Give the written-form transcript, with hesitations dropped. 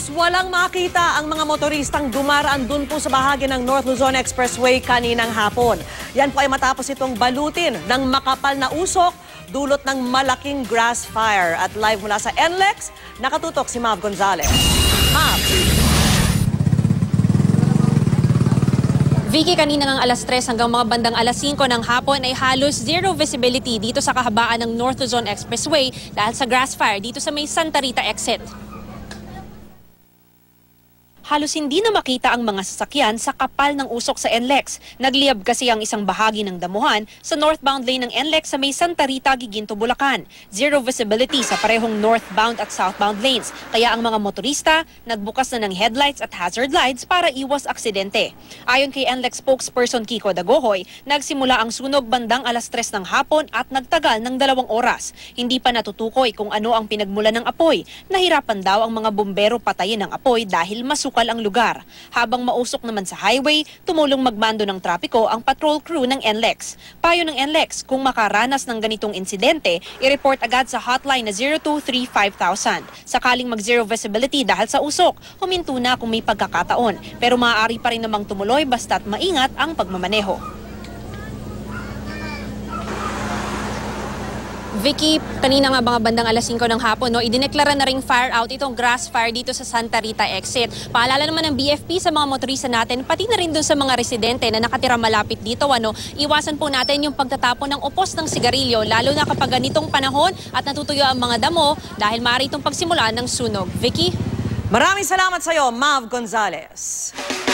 Halos walang makita ang mga motoristang dumaraan dun po sa bahagi ng North Luzon Expressway kaninang hapon. Yan po ay matapos itong balutin ng makapal na usok dulot ng malaking grass fire. At live mula sa NLEX, nakatutok si Mav Gonzalez. Mav. Vicky, kanina ng alas 3 hanggang mga bandang alas 5 ng hapon ay halos zero visibility dito sa kahabaan ng North Luzon Expressway dahil sa grass fire dito sa may Santa Rita exit. Halos hindi na makita ang mga sasakyan sa kapal ng usok sa NLEX. Nagliyab kasi ang isang bahagi ng damuhan sa northbound lane ng NLEX sa may Santa Rita, Giginto, Bulacan. Zero visibility sa parehong northbound at southbound lanes. Kaya ang mga motorista nagbukas na ng headlights at hazard lights para iwas aksidente. Ayon kay NLEX spokesperson Kiko Dagohoy, nagsimula ang sunog bandang alas 3 ng hapon at nagtagal ng 2 oras. Hindi pa natutukoy kung ano ang pinagmula ng apoy. Nahirapan daw ang mga bumbero patayin ang apoy dahil masukal ang lugar. Habang mausok naman sa highway, tumulong magmando ng trapiko ang patrol crew ng NLEX. Payo ng NLEX, kung makaranas ng ganitong insidente, i-report agad sa hotline na 0235,000. Sakaling mag-zero visibility dahil sa usok, huminto na kung may pagkakataon. Pero maaari pa rin namang tumuloy basta't maingat ang pagmamaneho. Vicky, kanina nga mga bandang alas 5 ng hapon, idineklara na ring fire out itong grass fire dito sa Santa Rita exit. Paalala naman ng BFP sa mga motorista natin, pati na rin doon sa mga residente na nakatira malapit dito, iwasan po natin yung pagtatapon ng upos ng sigarilyo, lalo na kapag ganitong panahon at natutuyo ang mga damo dahil maaari itong pagsimulan ng sunog. Vicky? Maraming salamat sa iyo, Mav Gonzalez.